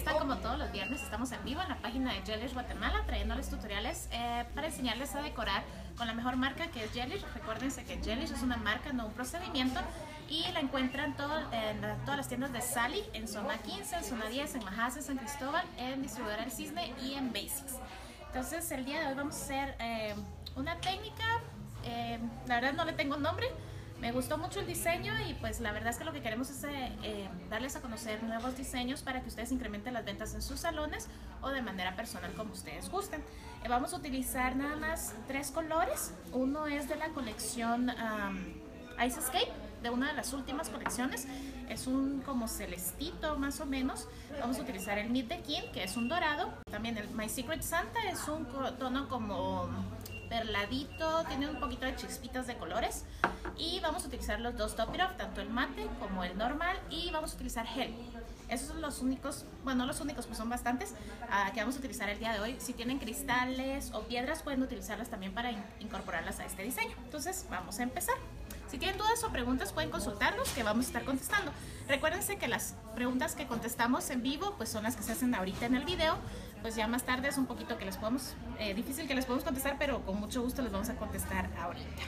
están? Como todos los viernes estamos en vivo en la página de Gelish Guatemala trayéndoles tutoriales para enseñarles a decorar con la mejor marca que es Gelish. Recuérdense que Gelish es una marca, no un procedimiento, y la encuentran en todas las tiendas de Sally, en zona 15, en zona 10, en Majadas, en San Cristóbal, en Distribuidora El Cisne y en Basics. Entonces el día de hoy vamos a hacer una técnica, la verdad no le tengo nombre. Me gustó mucho el diseño y pues la verdad es que lo que queremos es darles a conocer nuevos diseños para que ustedes incrementen las ventas en sus salones o de manera personal como ustedes gusten. Vamos a utilizar nada más 3 colores. Uno es de la colección Ice Escape, de una de las últimas colecciones. Es un como celestito más o menos. Vamos a utilizar el Meet the King, que es un dorado. También el My Secret Santa es un tono como perladito, tiene un poquito de chispitas de colores. Y vamos a utilizar los dos Top It Off, tanto el mate como el normal, y vamos a utilizar gel. Esos son los únicos, bueno, no los únicos, pues son bastantes que vamos a utilizar el día de hoy. Si tienen cristales o piedras pueden utilizarlas también para incorporarlas a este diseño. Entonces vamos a empezar. Si tienen dudas o preguntas pueden consultarnos, que vamos a estar contestando. Recuérdense que las preguntas que contestamos en vivo pues son las que se hacen ahorita en el video. Pues ya más tarde es un poquito que les podemos, difícil que les podemos contestar, pero con mucho gusto les vamos a contestar ahorita.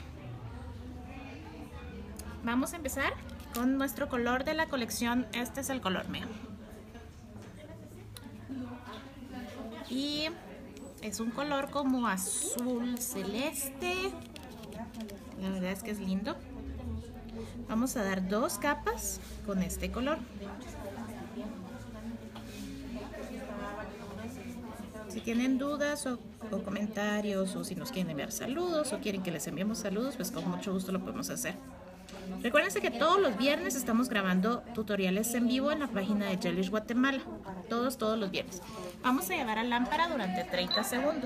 Vamos a empezar con nuestro color de la colección. Este es el color mío. Y es un color como azul celeste. La verdad es que es lindo. Vamos a dar 2 capas con este color. Si tienen dudas o comentarios, o si nos quieren enviar saludos o quieren que les enviemos saludos, pues con mucho gusto lo podemos hacer. Recuérdense que todos los viernes estamos grabando tutoriales en vivo en la página de Gelish Guatemala. Todos los viernes. Vamos a llevar a lámpara durante 30 segundos.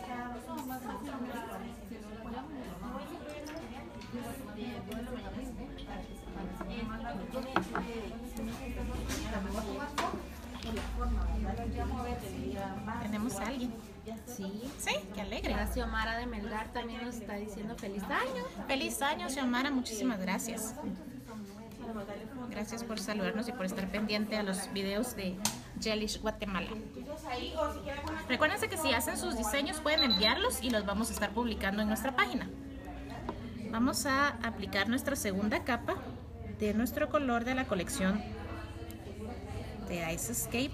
Tenemos a alguien. Sí, qué alegre. La Xiomara de Melgar también nos está diciendo feliz año. Feliz año, Xiomara, muchísimas gracias. Gracias por saludarnos y por estar pendiente a los videos de Gelish Guatemala. Recuérdense que si hacen sus diseños pueden enviarlos y los vamos a estar publicando en nuestra página. Vamos a aplicar nuestra segunda capa de nuestro color de la colección de Ice Escape.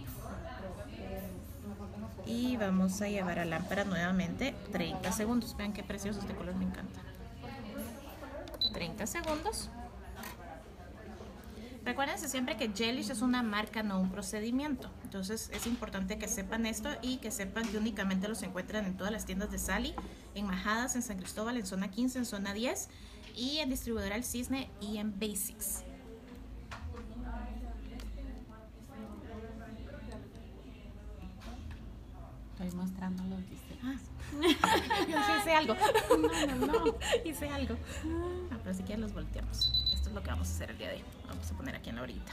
Y vamos a llevar a lámpara nuevamente 30 segundos. Vean qué precioso este color, me encanta. 30 segundos. Recuérdense siempre que Gelish es una marca, no un procedimiento. Entonces es importante que sepan esto y que sepan que únicamente los encuentran en todas las tiendas de Sally, en Majadas, en San Cristóbal, en zona 15, en zona 10 y en Distribuidora El Cisne y en Basics. Estoy mostrando los diseños. Yo sí hice algo. No. Hice algo. No, pero si quieren los volteamos. Esto es lo que vamos a hacer el día de hoy. Vamos a poner aquí en la orillita.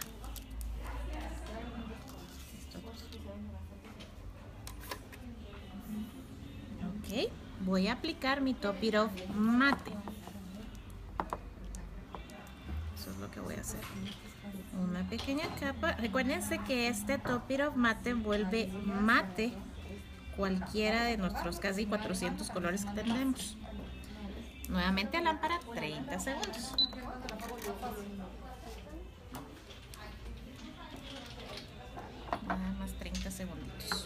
Ok, voy a aplicar mi Top It Off mate. Eso es lo que voy a hacer. Una pequeña capa. Recuérdense que este Top It Off mate vuelve mate cualquiera de nuestros casi 400 colores que tenemos. Nuevamente a lámpara 30 segundos. Nada más 30 segunditos.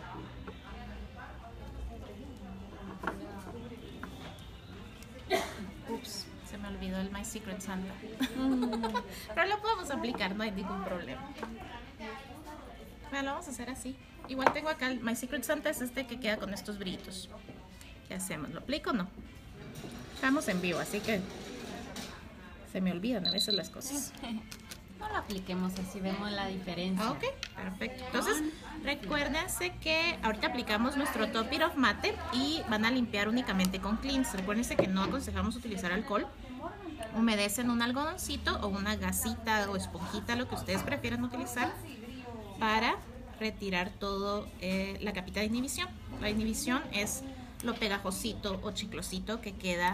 Ups, se me olvidó el My Secret Santa. Pero lo podemos aplicar, no hay ningún problema. Bueno, lo vamos a hacer así. Igual tengo acá el My Secret Santa, es este que queda con estos brillitos. ¿Qué hacemos? ¿Lo aplico o no? Estamos en vivo, así que se me olvidan a veces las cosas. No lo apliquemos, así vemos la diferencia. Ok, perfecto. Entonces, recuérdense que ahorita aplicamos nuestro Top It Off mate y van a limpiar únicamente con cleans. Recuérdense que no aconsejamos utilizar alcohol. Humedecen un algodoncito o una gasita o esponjita, lo que ustedes prefieran utilizar, para retirar todo la capita de inhibición. La inhibición es lo pegajosito o chiclosito que queda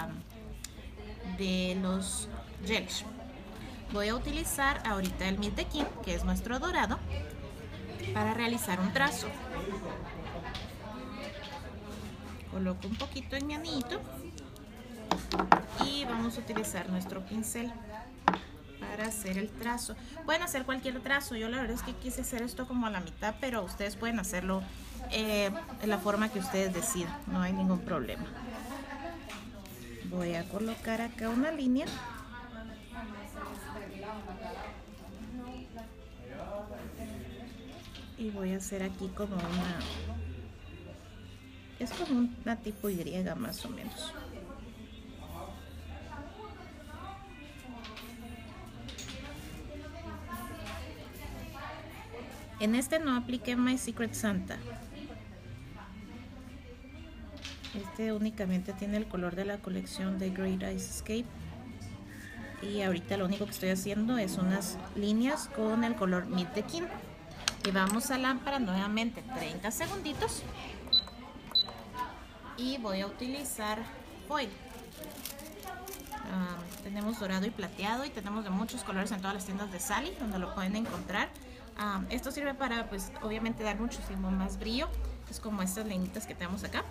de los Gelish. Voy a utilizar ahorita el Meet the King, que es nuestro dorado, para realizar un trazo. Coloco un poquito en mi anillito y vamos a utilizar nuestro pincel para hacer el trazo. Pueden hacer cualquier trazo, yo la verdad es que quise hacer esto como a la mitad, pero ustedes pueden hacerlo en la forma que ustedes decidan, no hay ningún problema. Voy a colocar acá una línea y voy a hacer aquí como es como una tipo Y más o menos. En este no apliqué My Secret Santa. Este únicamente tiene el color de la colección de Great Ice Escape. Y ahorita lo único que estoy haciendo es unas líneas con el color Meet the King. Y vamos a lámpara nuevamente 30 segunditos. Y voy a utilizar foil. Tenemos dorado y plateado y tenemos de muchos colores en todas las tiendas de Sally, donde lo pueden encontrar. Esto sirve para, pues, obviamente dar muchísimo más brillo. Es como estas linitas que tenemos acá,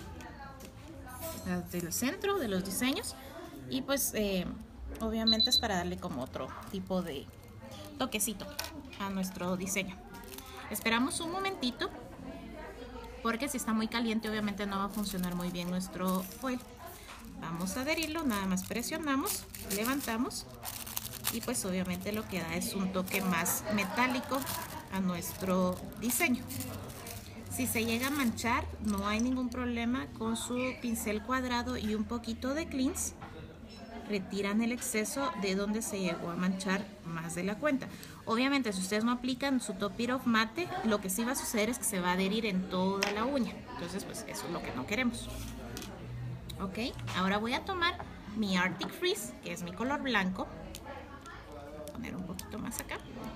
las del centro de los diseños. Y pues, obviamente es para darle como otro tipo de toquecito a nuestro diseño. Esperamos un momentito, porque si está muy caliente obviamente no va a funcionar muy bien nuestro foil. Vamos a adherirlo, nada más presionamos, levantamos y pues obviamente lo que da es un toque más metálico a nuestro diseño. Si se llega a manchar, no hay ningún problema. Con su pincel cuadrado y un poquito de cleanse retiran el exceso de donde se llegó a manchar más de la cuenta. Obviamente si ustedes no aplican su Top It Off mate, lo que sí va a suceder es que se va a adherir en toda la uña. Entonces pues eso es lo que no queremos. Ok, ahora voy a tomar mi Arctic Freeze, que es mi color blanco. Voy a poner un poquito más acá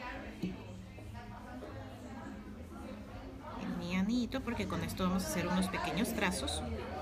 en mi anillito, porque con esto vamos a hacer unos pequeños trazos.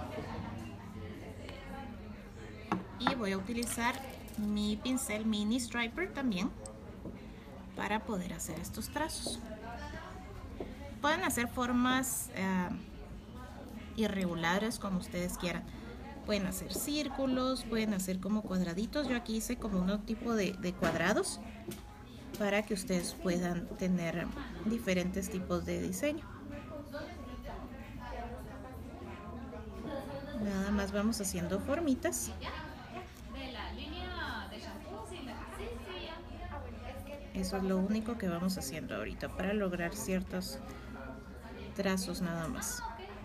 Y voy a utilizar mi pincel mini striper también para poder hacer estos trazos. Pueden hacer formas irregulares como ustedes quieran. Pueden hacer círculos, pueden hacer como cuadraditos. Yo aquí hice como un tipo de cuadrados para que ustedes puedan tener diferentes tipos de diseño. Nada más vamos haciendo formitas. Eso es lo único que vamos haciendo ahorita para lograr ciertos trazos nada más.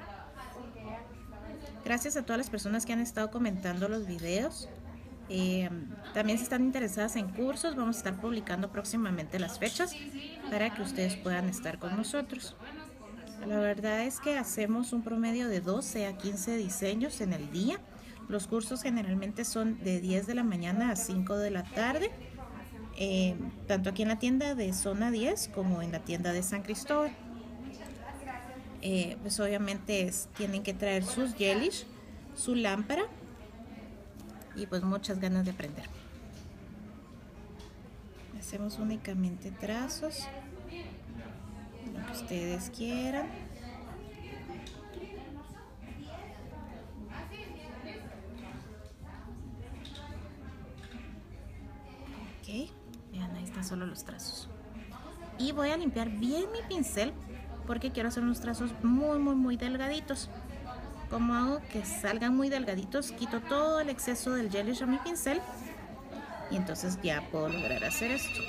Gracias a todas las personas que han estado comentando los videos. También si están interesadas en cursos, vamos a estar publicando próximamente las fechas para que ustedes puedan estar con nosotros. La verdad es que hacemos un promedio de 12 a 15 diseños en el día. Los cursos generalmente son de 10 de la mañana a 5 de la tarde. Tanto aquí en la tienda de Zona 10 como en la tienda de San Cristóbal. Pues obviamente tienen que traer sus gelish, su lámpara y pues muchas ganas de aprender. Hacemos únicamente trazos, lo que ustedes quieran. Ok, vean, ahí están solo los trazos. Y voy a limpiar bien mi pincel porque quiero hacer unos trazos muy delgaditos. Como hago que salgan muy delgaditos, quito todo el exceso del gelish a mi pincel y entonces ya puedo lograr hacer esto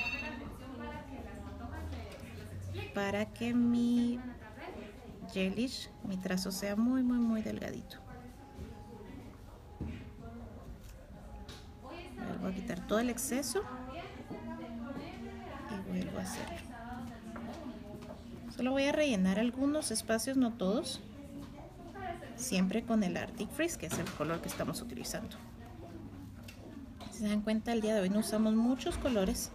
para que mi gelish, mi trazo sea muy delgadito. Vuelvo a quitar todo el exceso y vuelvo a hacerlo. Solo voy a rellenar algunos espacios, no todos, siempre con el Arctic Freeze, que es el color que estamos utilizando. Si se dan cuenta, el día de hoy no usamos muchos colores.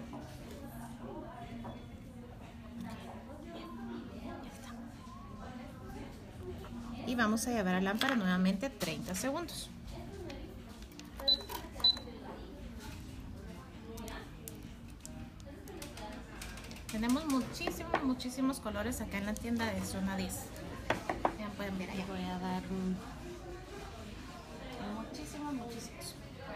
Y vamos a llevar a lámpara nuevamente 30 segundos. Tenemos muchísimos colores acá en la tienda de Zona 10. Ya pueden ver allá. Voy a dar un... Muchísimos.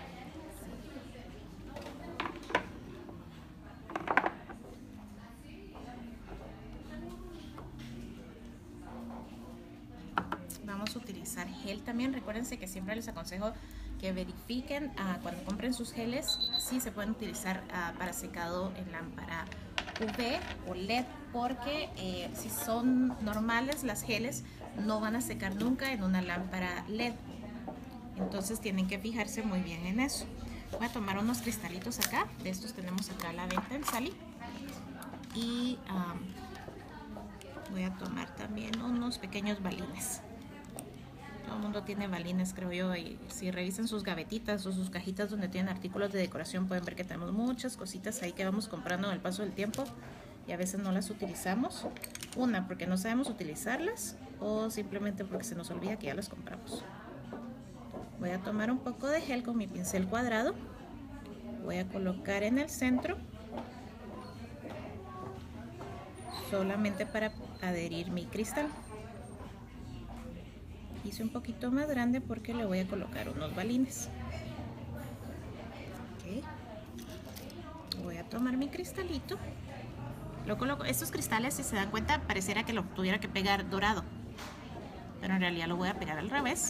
Vamos a utilizar gel también. Recuérdense que siempre les aconsejo que verifiquen cuando compren sus geles si se pueden utilizar para secado en lámpara UV o LED, porque si son normales las geles no van a secar nunca en una lámpara LED. Entonces tienen que fijarse muy bien en eso. Voy a tomar unos cristalitos acá. De estos tenemos acá a la venta en Sally. Y voy a tomar también unos pequeños balines. Todo el mundo tiene balines, creo yo, y si revisan sus gavetitas o sus cajitas donde tienen artículos de decoración, pueden ver que tenemos muchas cositas ahí que vamos comprando en el paso del tiempo y a veces no las utilizamos. Una, porque no sabemos utilizarlas, o simplemente porque se nos olvida que ya las compramos. Voy a tomar un poco de gel con mi pincel cuadrado. Voy a colocar en el centro, solamente para adherir mi cristal. Hice un poquito más grande porque le voy a colocar unos balines. Okay. Voy a tomar mi cristalito. Lo coloco. Estos cristales, si se dan cuenta, pareciera que lo tuviera que pegar dorado, pero en realidad lo voy a pegar al revés.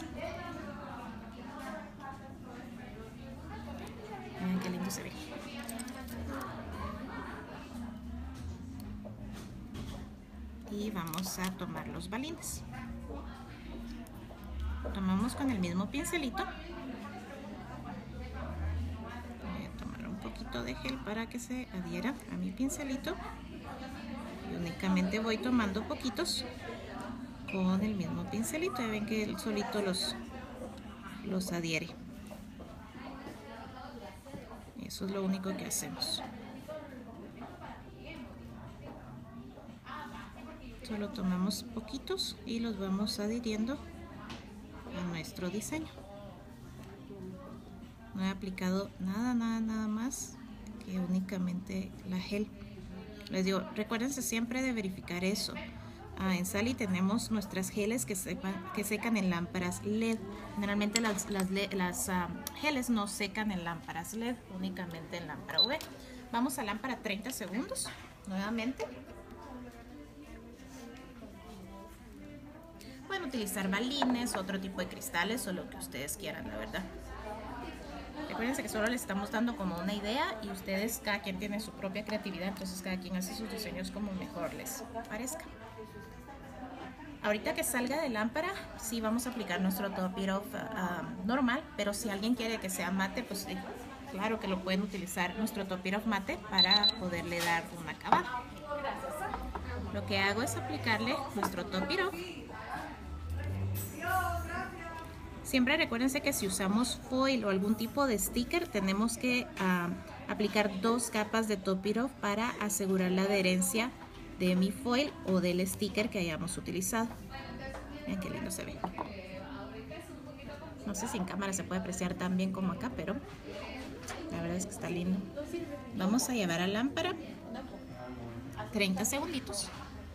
Miren qué lindo se ve. Y vamos a tomar los balines. Tomamos con el mismo pincelito. Voy a tomar un poquito de gel para que se adhiera a mi pincelito. Y únicamente voy tomando poquitos con el mismo pincelito. Ya ven que él solito los adhiere. Eso es lo único que hacemos. Solo tomamos poquitos y los vamos adhiriendo a nuestro diseño. No he aplicado nada más que únicamente la gel. Les digo, recuérdense siempre de verificar eso. En Sally tenemos nuestras geles que secan en lámparas LED. Generalmente las geles no secan en lámparas LED, únicamente en lámpara UV. Vamos a lámpara 30 segundos nuevamente. Pueden utilizar balines, otro tipo de cristales o lo que ustedes quieran, la verdad. Recuerden que solo les estamos dando como una idea y ustedes, cada quien tiene su propia creatividad, entonces cada quien hace sus diseños como mejor les parezca. Ahorita que salga de lámpara, sí vamos a aplicar nuestro top it off normal, pero si alguien quiere que sea mate, pues claro que lo pueden utilizar nuestro top it off mate para poderle dar un acabado. Lo que hago es aplicarle nuestro top it off. Siempre recuérdense que si usamos foil o algún tipo de sticker, tenemos que aplicar 2 capas de top it off para asegurar la adherencia de mi foil o del sticker que hayamos utilizado. Miren qué lindo se ve. No sé si en cámara se puede apreciar tan bien como acá, pero la verdad es que está lindo. Vamos a llevar a lámpara 30 segunditos.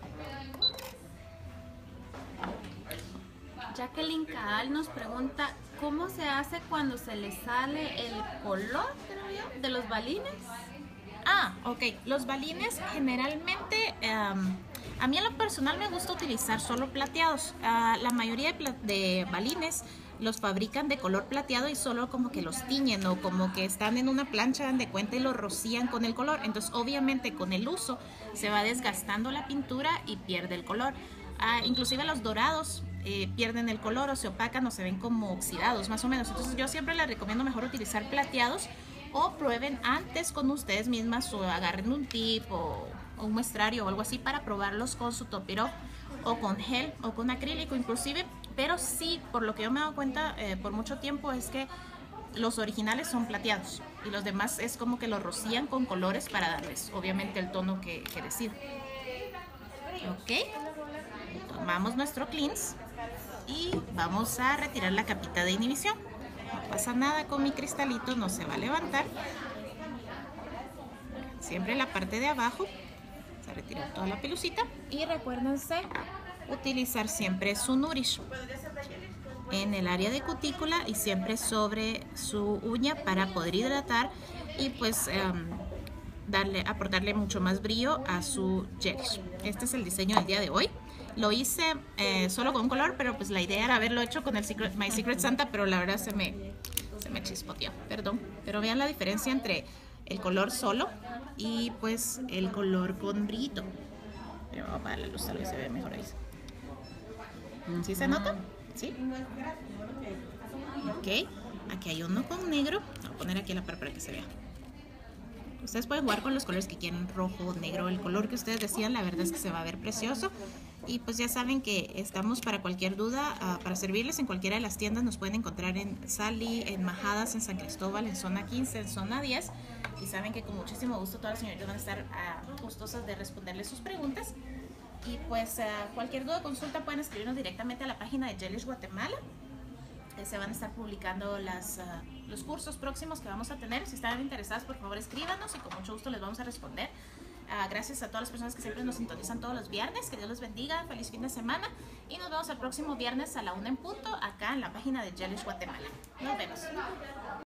Jacqueline Caal nos pregunta ¿cómo se hace cuando se le sale el color, creo yo, de los balines? Ok. Los balines generalmente, a mí en lo personal me gusta utilizar solo plateados. La mayoría de balines los fabrican de color plateado y solo como que los tiñen o como que están en una plancha, dan de cuenta, y los rocían con el color. Entonces obviamente con el uso se va desgastando la pintura y pierde el color. Inclusive los dorados pierden el color o se opacan o se ven como oxidados más o menos. Entonces yo siempre les recomiendo mejor utilizar plateados, o prueben antes con ustedes mismas o agarren un tip o un muestrario o algo así para probarlos con su top it off o con gel o con acrílico inclusive. Pero sí, por lo que yo me he dado cuenta por mucho tiempo, es que los originales son plateados y los demás es como que los rocían con colores para darles obviamente el tono que deciden. Ok, tomamos nuestro cleanse y vamos a retirar la capita de inhibición. No pasa nada con mi cristalito, no se va a levantar. Siempre la parte de abajo, retirar toda la pelucita. Y recuérdense utilizar siempre su Nourish en el área de cutícula y siempre sobre su uña para poder hidratar y pues aportarle mucho más brillo a su gelish. Este es el diseño del día de hoy. Lo hice solo con un color, pero pues la idea era haberlo hecho con el My Secret Santa, pero la verdad se me chispoteó, perdón. Pero vean la diferencia entre el color solo y pues el color con brillito. Pero vamos a apagar la luz, tal vez se ve mejor ahí. ¿Sí se nota? ¿Sí? Ok, aquí hay uno con negro. Voy a poner aquí la par para que se vea. Ustedes pueden jugar con los colores que quieran, rojo, negro, el color que ustedes decían, la verdad es que se va a ver precioso. Y pues ya saben que estamos para cualquier duda, para servirles en cualquiera de las tiendas. Nos pueden encontrar en Sally, en Majadas, en San Cristóbal, en zona 15, en zona 10. Y saben que con muchísimo gusto todas las señoritas van a estar gustosas de responderles sus preguntas. Y pues cualquier duda o consulta pueden escribirnos directamente a la página de Gelish Guatemala. Se van a estar publicando los cursos próximos que vamos a tener. Si están interesadas, por favor escríbanos y con mucho gusto les vamos a responder. Gracias a todas las personas que siempre nos sintonizan todos los viernes. Que Dios los bendiga, feliz fin de semana y nos vemos el próximo viernes a la 1 en punto acá en la página de Gelish Guatemala. Nos vemos.